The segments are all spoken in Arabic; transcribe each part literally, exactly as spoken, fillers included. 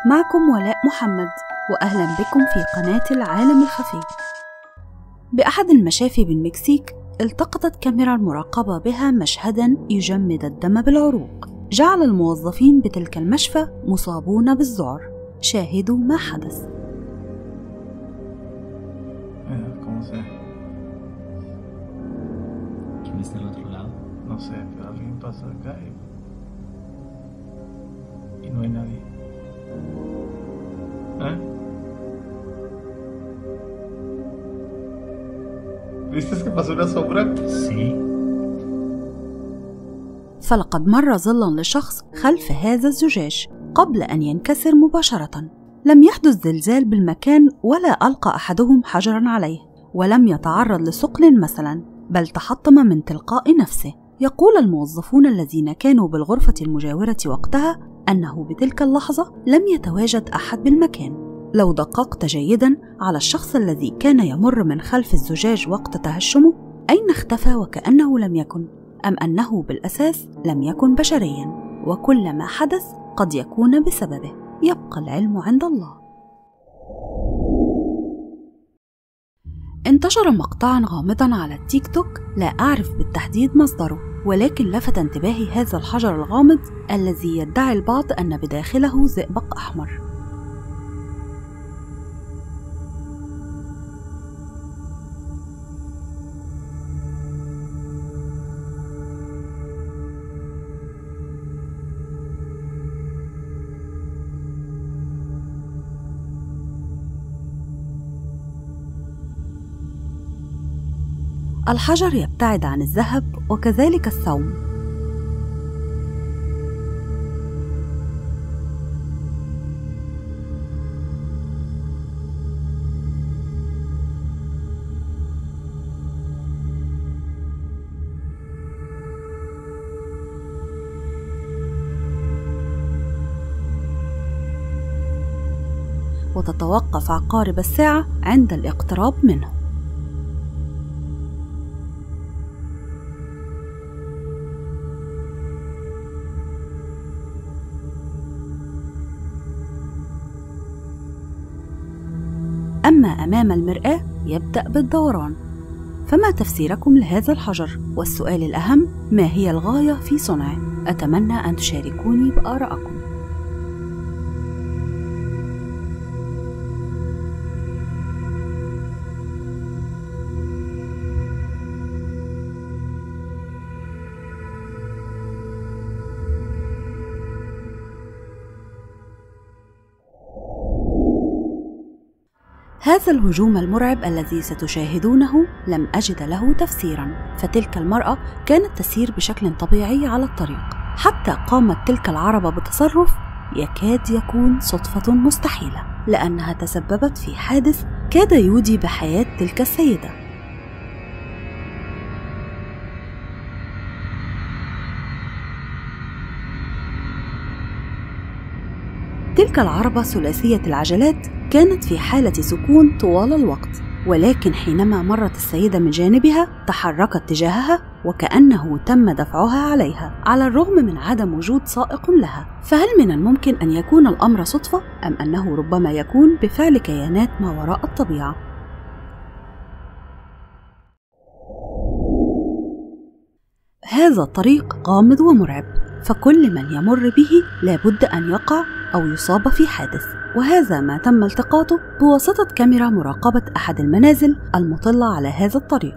معكم ولاء محمد، وأهلا بكم في قناة العالم الخفي. بأحد المشافي بالمكسيك التقطت كاميرا المراقبة بها مشهداً يجمد الدم بالعروق. جعل الموظفين بتلك المشفى مصابون بالذعر. شاهدوا ما حدث. No sé, pero alguien pasa acá y, y no hay nadie. ¿Eh? ¿Viste que pasó una sombra? Sí. فلقد مر ظل لشخص خلف هذا الزجاج قبل أن ينكسر مباشرة. لم يحدث زلزال بالمكان ولا ألقى أحدهم حجرا عليه، ولم يتعرض لثقل مثلا، بل تحطم من تلقاء نفسه. يقول الموظفون الذين كانوا بالغرفة المجاورة وقتها أنه بتلك اللحظة لم يتواجد أحد بالمكان. لو دققت جيداً على الشخص الذي كان يمر من خلف الزجاج وقت تهشمه، أين اختفى وكأنه لم يكن؟ أم أنه بالأساس لم يكن بشرياً، وكل ما حدث قد يكون بسببه؟ يبقى العلم عند الله. انتشر مقطعاً غامضاً على التيك توك لا أعرف بالتحديد مصدره، ولكن لفت انتباهي هذا الحجر الغامض الذي يدعي البعض أن بداخله زئبق أحمر. الحجر يبتعد عن الذهب وكذلك الثوم. وتتوقف عقارب الساعة عند الاقتراب منه. أما أمام المرآة يبدأ بالدوران. فما تفسيركم لهذا الحجر؟ والسؤال الأهم، ما هي الغاية في صنعه؟ أتمنى أن تشاركوني بآرائكم. هذا الهجوم المرعب الذي ستشاهدونه لم أجد له تفسيراً، فتلك المرأة كانت تسير بشكل طبيعي على الطريق، حتى قامت تلك العربة بتصرف يكاد يكون صدفة مستحيلة، لأنها تسببت في حادث كاد يودي بحياة تلك السيدة. تلك العربة ثلاثية العجلات كانت في حالة سكون طوال الوقت، ولكن حينما مرت السيدة من جانبها تحركت تجاهها وكأنه تم دفعها عليها، على الرغم من عدم وجود سائق لها. فهل من الممكن أن يكون الأمر صدفة، أم أنه ربما يكون بفعل كيانات ما وراء الطبيعة؟ هذا الطريق غامض ومرعب، فكل من يمر به لابد أن يقع أو يصاب في حادث، وهذا ما تم التقاطه بواسطة كاميرا مراقبة أحد المنازل المطلة على هذا الطريق.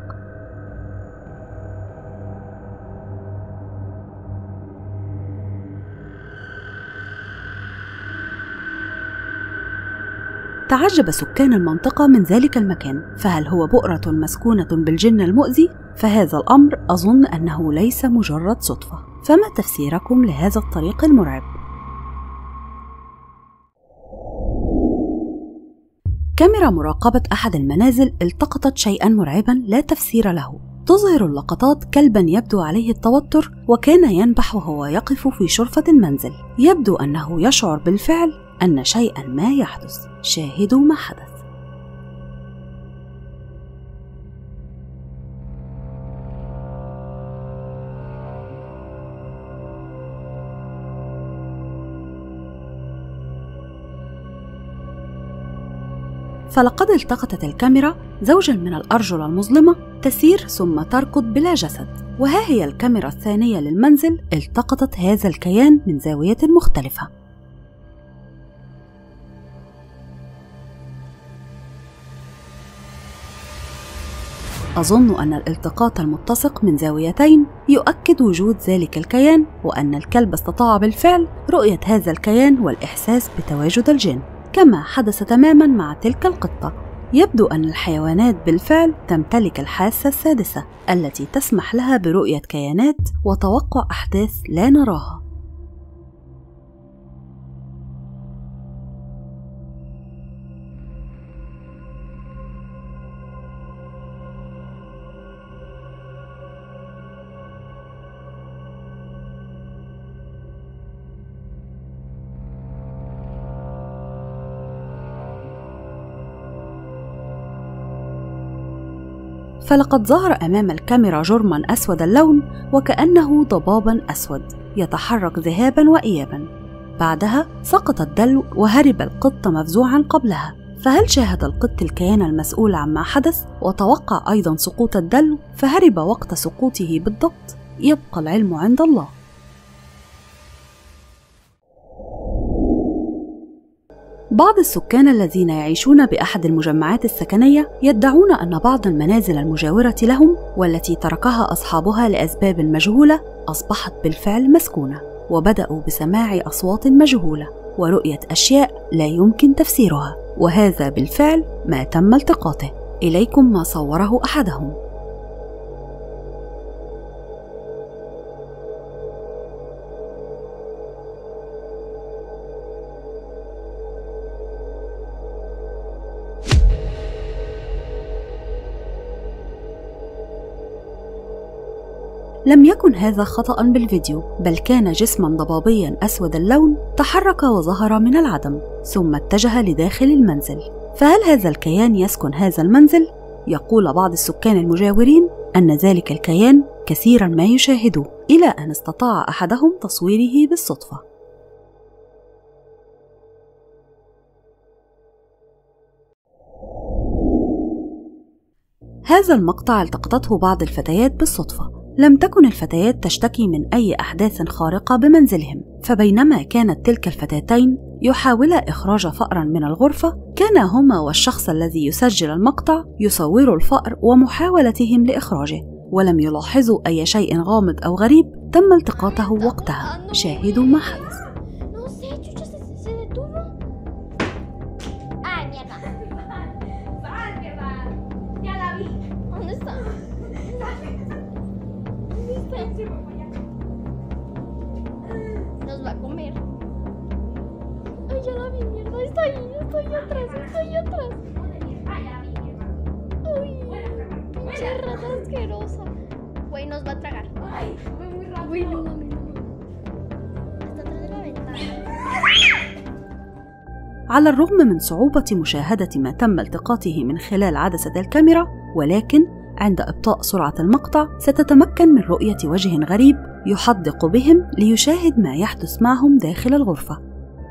تعجب سكان المنطقة من ذلك المكان، فهل هو بؤرة مسكونة بالجن المؤذي؟ فهذا الأمر أظن أنه ليس مجرد صدفة. فما تفسيركم لهذا الطريق المرعب؟ كاميرا مراقبة أحد المنازل التقطت شيئاً مرعباً لا تفسير له. تظهر اللقطات كلباً يبدو عليه التوتر، وكان ينبح وهو يقف في شرفة المنزل. يبدو أنه يشعر بالفعل أن شيئاً ما يحدث. شاهدوا ما حدث. فلقد التقطت الكاميرا زوجا من الأرجل المظلمة تسير ثم تركض بلا جسد، وها هي الكاميرا الثانية للمنزل التقطت هذا الكيان من زاوية مختلفة. أظن أن الالتقاط المتسق من زاويتين يؤكد وجود ذلك الكيان، وأن الكلب استطاع بالفعل رؤية هذا الكيان والإحساس بتواجد الجن، كما حدث تماما مع تلك القطة. يبدو أن الحيوانات بالفعل تمتلك الحاسة السادسة التي تسمح لها برؤية كيانات وتوقع أحداث لا نراها. فلقد ظهر أمام الكاميرا جرماً أسود اللون وكأنه ضباباً أسود يتحرك ذهاباً وإياباً. بعدها سقط الدلو وهرب القط مفزوعاً قبلها. فهل شاهد القط الكيان المسؤول عما حدث وتوقع أيضاً سقوط الدلو فهرب وقت سقوطه بالضبط؟ يبقى العلم عند الله. بعض السكان الذين يعيشون بأحد المجمعات السكنية يدعون أن بعض المنازل المجاورة لهم والتي تركها أصحابها لأسباب مجهولة أصبحت بالفعل مسكونة، وبدأوا بسماع أصوات مجهولة ورؤية أشياء لا يمكن تفسيرها، وهذا بالفعل ما تم التقاطه. إليكم ما صوره أحدهم. لم يكن هذا خطأ بالفيديو، بل كان جسماً ضبابياً أسود اللون تحرك وظهر من العدم ثم اتجه لداخل المنزل. فهل هذا الكيان يسكن هذا المنزل؟ يقول بعض السكان المجاورين أن ذلك الكيان كثيراً ما يشاهدوه، إلى أن استطاع أحدهم تصويره بالصدفة. هذا المقطع التقطته بعض الفتيات بالصدفة. لم تكن الفتيات تشتكي من أي أحداث خارقة بمنزلهم، فبينما كانت تلك الفتاتين يحاولا إخراج فأرا من الغرفة، كان هما والشخص الذي يسجل المقطع يصوروا الفأر ومحاولتهم لإخراجه، ولم يلاحظوا أي شيء غامض أو غريب تم التقاطه وقتها. شاهدوا ما حدث. Nos va a comer. Ay, ya la vi, mierda. Está ahí, estoy atrás, estoy atrás. Ay, pinche rata asquerosa. Güey, nos va a tragar. Ay, fue muy rápido. Güey, no mames, no mames. Está atrás de la ventana. على الرغم من صعوبة مشاهدة ما تم التقاطه من خلال عدسة الكاميرا، ولكن عند إبطاء سرعة المقطع ستتمكن من رؤية وجه غريب يحدق بهم ليشاهد ما يحدث معهم داخل الغرفة.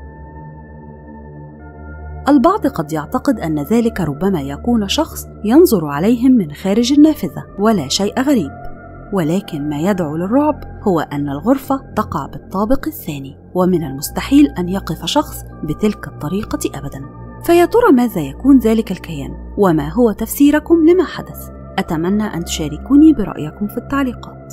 البعض قد يعتقد أن ذلك ربما يكون شخص ينظر عليهم من خارج النافذة ولا شيء غريب، ولكن ما يدعو للرعب هو أن الغرفة تقع بالطابق الثاني، ومن المستحيل أن يقف شخص بتلك الطريقة أبدا. فيا ترى ماذا يكون ذلك الكيان؟ وما هو تفسيركم لما حدث؟ أتمنى أن تشاركوني برأيكم في التعليقات.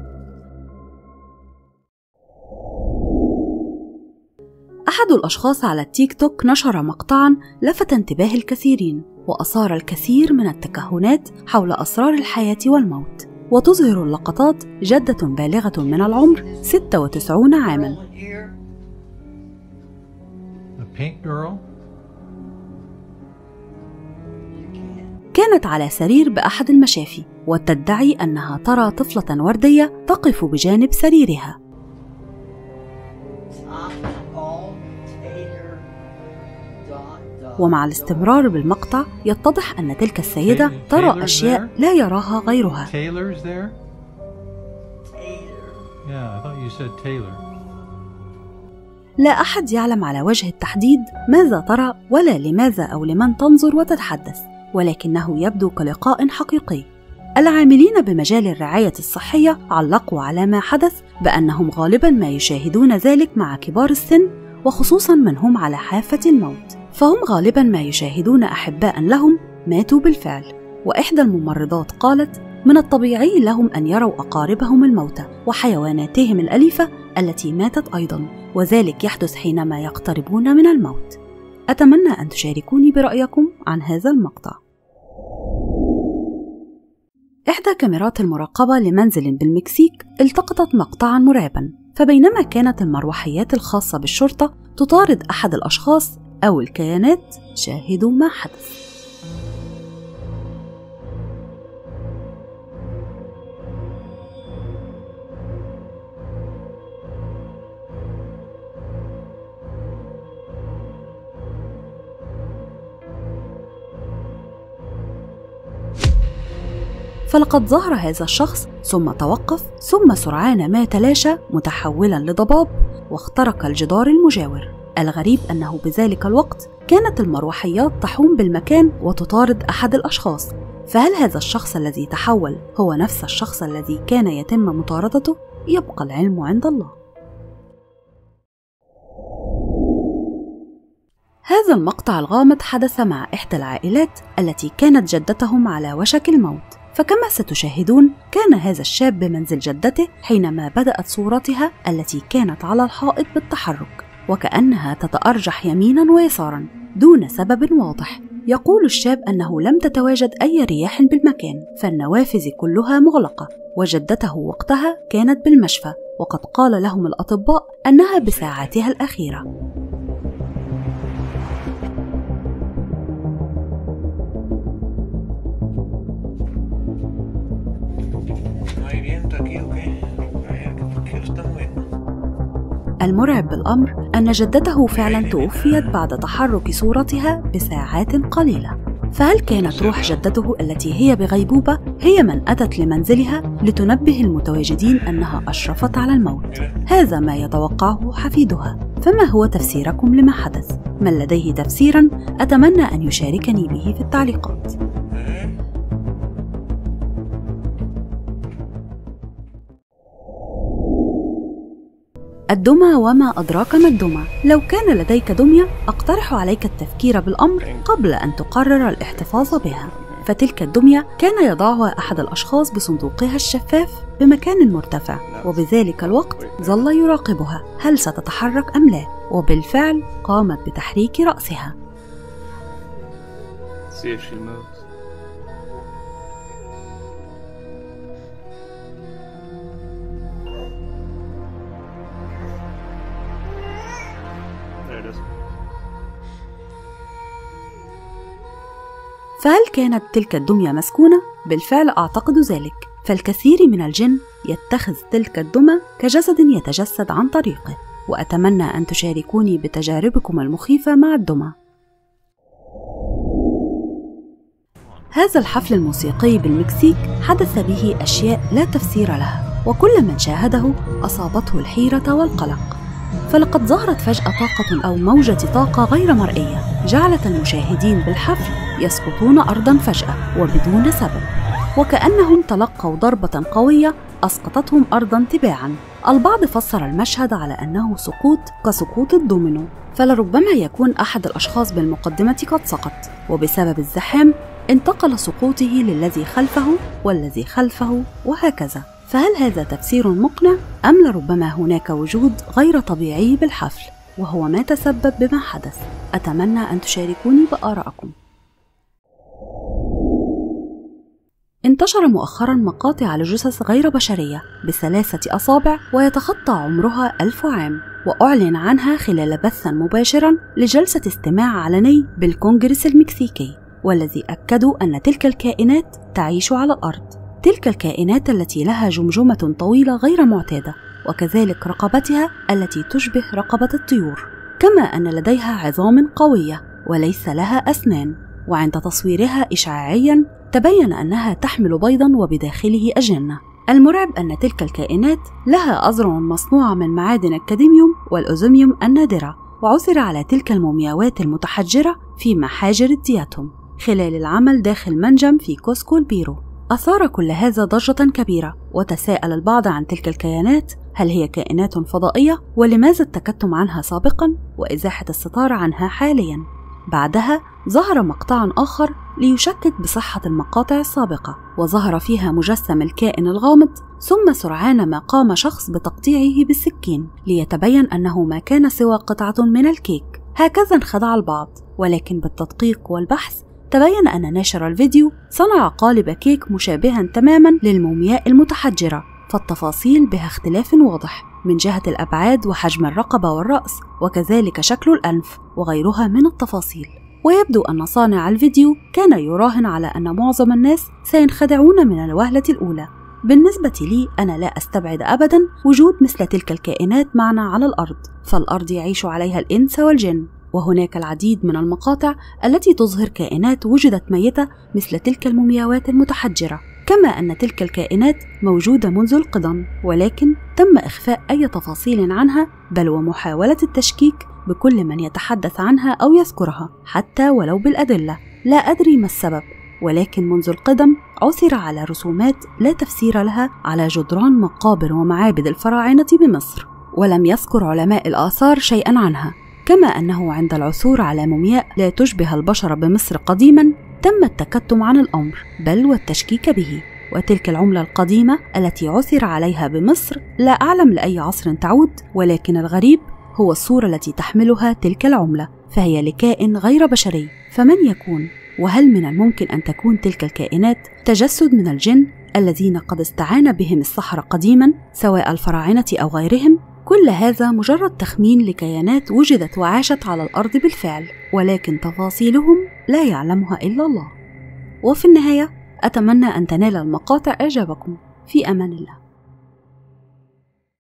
أحد الأشخاص على التيك توك نشر مقطعاً لفت انتباه الكثيرين وأثار الكثير من التكهنات حول أسرار الحياة والموت، وتظهر اللقطات جدة بالغة من العمر ستة وتسعين عاماً كانت على سرير بأحد المشافي، وتدعي أنها ترى طفلة وردية تقف بجانب سريرها. ومع الاستمرار بالمقطع يتضح أن تلك السيدة ترى أشياء لا يراها غيرها. لا أحد يعلم على وجه التحديد ماذا ترى ولا لماذا أو لمن تنظر وتتحدث، ولكنه يبدو كلقاء حقيقي. العاملين بمجال الرعاية الصحية علقوا على ما حدث بأنهم غالباً ما يشاهدون ذلك مع كبار السن، وخصوصاً من هم على حافة الموت، فهم غالباً ما يشاهدون أحباء لهم ماتوا بالفعل. وإحدى الممرضات قالت: من الطبيعي لهم أن يروا أقاربهم الموتى وحيواناتهم الأليفة التي ماتت أيضاً، وذلك يحدث حينما يقتربون من الموت. أتمنى أن تشاركوني برأيكم عن هذا المقطع. إحدى كاميرات المراقبة لمنزل بالمكسيك التقطت مقطعاً مرعباً، فبينما كانت المروحيات الخاصة بالشرطة تطارد أحد الأشخاص أو الكيانات، شاهدوا ما حدث. فلقد ظهر هذا الشخص ثم توقف، ثم سرعان ما تلاشى متحولاً لضباب واخترق الجدار المجاور. الغريب أنه بذلك الوقت كانت المروحيات تحوم بالمكان وتطارد أحد الأشخاص، فهل هذا الشخص الذي تحول هو نفس الشخص الذي كان يتم مطاردته؟ يبقى العلم عند الله. هذا المقطع الغامض حدث مع إحدى العائلات التي كانت جدتهم على وشك الموت، فكما ستشاهدون كان هذا الشاب بمنزل جدته حينما بدأت صورتها التي كانت على الحائط بالتحرك، وكأنها تتأرجح يمينا ويسارا دون سبب واضح. يقول الشاب أنه لم تتواجد أي رياح بالمكان، فالنوافذ كلها مغلقة، وجدته وقتها كانت بالمشفى، وقد قال لهم الأطباء أنها بساعاتها الأخيرة. المرعب بالأمر أن جدته فعلا توفيت بعد تحرك صورتها بساعات قليلة. فهل كانت روح جدته التي هي بغيبوبة هي من أتت لمنزلها لتنبه المتواجدين أنها أشرفت على الموت؟ هذا ما يتوقعه حفيدها. فما هو تفسيركم لما حدث؟ من لديه تفسيرا أتمنى أن يشاركني به في التعليقات. الدمى وما أدراك ما الدمى. لو كان لديك دمية أقترح عليك التفكير بالأمر قبل أن تقرر الاحتفاظ بها. فتلك الدمية كان يضعها أحد الأشخاص بصندوقها الشفاف بمكان مرتفع، وبذلك الوقت ظل يراقبها هل ستتحرك أم لا، وبالفعل قامت بتحريك رأسها. فهل كانت تلك الدمية مسكونة؟ بالفعل أعتقد ذلك، فالكثير من الجن يتخذ تلك الدمى كجسد يتجسد عن طريقه، وأتمنى أن تشاركوني بتجاربكم المخيفة مع الدمى. هذا الحفل الموسيقي بالمكسيك حدث به أشياء لا تفسير لها، وكل من شاهده أصابته الحيرة والقلق. فلقد ظهرت فجأة طاقة أو موجة طاقة غير مرئية جعلت المشاهدين بالحفل يسقطون أرضاً فجأة وبدون سبب، وكأنهم تلقوا ضربة قوية أسقطتهم أرضاً تباعاً. البعض فسر المشهد على أنه سقوط كسقوط الدومينو، فلربما يكون أحد الأشخاص بالمقدمة قد سقط، وبسبب الزحام انتقل سقوطه للذي خلفه والذي خلفه وهكذا. فهل هذا تفسير مقنع أم لربما هناك وجود غير طبيعي بالحفل وهو ما تسبب بما حدث؟ أتمنى أن تشاركوني بآرائكم. انتشر مؤخرا مقاطع لجثث غير بشرية بثلاثة أصابع ويتخطى عمرها ألف عام، وأعلن عنها خلال بث مباشرا لجلسة استماع علني بالكونغرس المكسيكي، والذي أكدوا أن تلك الكائنات تعيش على الأرض. تلك الكائنات التي لها جمجمة طويلة غير معتادة، وكذلك رقبتها التي تشبه رقبة الطيور، كما أن لديها عظام قوية وليس لها أسنان. وعند تصويرها إشعاعيا تبين أنها تحمل بيضا وبداخله أجنة، المرعب أن تلك الكائنات لها أذرع مصنوعة من معادن الكادميوم والأوزميوم النادرة، وعثر على تلك المومياوات المتحجرة في محاجر الدياتوم خلال العمل داخل منجم في كوسكو البيرو. أثار كل هذا ضجة كبيرة، وتساءل البعض عن تلك الكيانات، هل هي كائنات فضائية؟ ولماذا التكتم عنها سابقا وإزاحة الستار عنها حاليا؟ بعدها ظهر مقطع آخر ليشكك بصحة المقاطع السابقة، وظهر فيها مجسم الكائن الغامض، ثم سرعان ما قام شخص بتقطيعه بالسكين ليتبين أنه ما كان سوى قطعة من الكيك. هكذا انخدع البعض، ولكن بالتدقيق والبحث تبين أن ناشر الفيديو صنع قالب كيك مشابها تماما للمومياء المتحجرة، فالتفاصيل بها اختلاف واضح من جهة الأبعاد وحجم الرقبة والرأس، وكذلك شكل الأنف وغيرها من التفاصيل. ويبدو أن صانع الفيديو كان يراهن على أن معظم الناس سينخدعون من الوهلة الأولى. بالنسبة لي أنا لا أستبعد أبدا وجود مثل تلك الكائنات معنا على الأرض، فالأرض يعيش عليها الإنس والجن، وهناك العديد من المقاطع التي تظهر كائنات وجدت ميتة مثل تلك المومياوات المتحجرة، كما أن تلك الكائنات موجودة منذ القدم، ولكن تم إخفاء أي تفاصيل عنها، بل ومحاولة التشكيك بكل من يتحدث عنها أو يذكرها حتى ولو بالأدلة. لا أدري ما السبب، ولكن منذ القدم عثر على رسومات لا تفسير لها على جدران مقابر ومعابد الفراعنة بمصر، ولم يذكر علماء الآثار شيئا عنها، كما أنه عند العثور على مومياء لا تشبه البشر بمصر قديما تم التكتم عن الأمر بل والتشكيك به. وتلك العملة القديمة التي عثر عليها بمصر لا أعلم لأي عصر تعود، ولكن الغريب هو الصورة التي تحملها تلك العملة، فهي لكائن غير بشري، فمن يكون؟ وهل من الممكن أن تكون تلك الكائنات تجسد من الجن الذين قد استعان بهم السحرة قديما سواء الفراعنة أو غيرهم؟ كل هذا مجرد تخمين لكيانات وجدت وعاشت على الأرض بالفعل، ولكن تفاصيلهم لا يعلمها إلا الله. وفي النهاية أتمنى أن تنال المقاطع إعجابكم. في أمان الله.